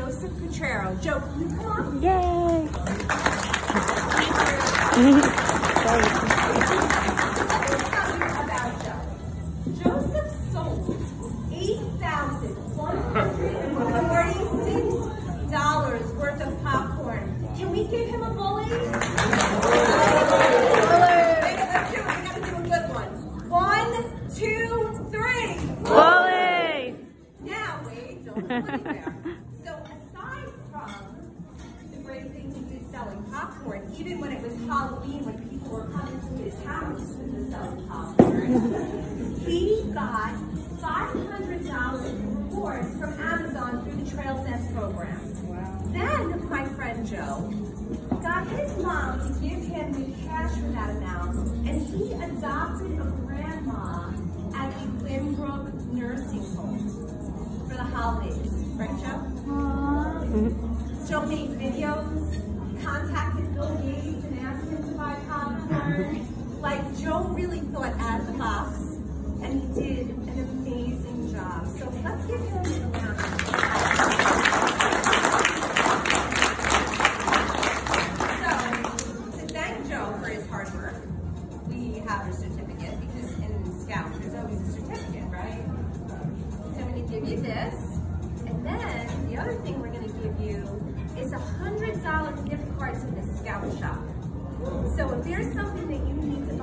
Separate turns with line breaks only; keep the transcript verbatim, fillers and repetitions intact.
Joseph Potrero. Joe, can you come on?
Yay!
About Joe. Joseph sold eight thousand one hundred forty-six dollars worth of popcorn. Can we give him a bully? Bully! Let's do it. We gotta do a good one. One, two, three.
Bully!
Now, wait, don't go anywhere. So aside from the great things he did selling popcorn, even when it was Halloween, when people were coming to his house and was selling popcorn, he got five hundred dollars rewards from Amazon through the Trails End program. Wow. Then my friend Joe got his mom to give him the cash for that amount, and he adopted a grandma at the Glenbrook Nursing Home for the holidays. Right, Joe? Aww. Joe made videos, contacted Bill Gates and asked him to buy popcorn. Like, Joe really thought out of the box, and he did an amazing job. So let's give him a round of So, to thank Joe for his hard work, we have a certificate, because in Scouts, there's always a certificate, right? So I'm going to give you this. And then the other thing we're going to give you is a one hundred dollar gift card to the Scout Shop. So if there's something that you need to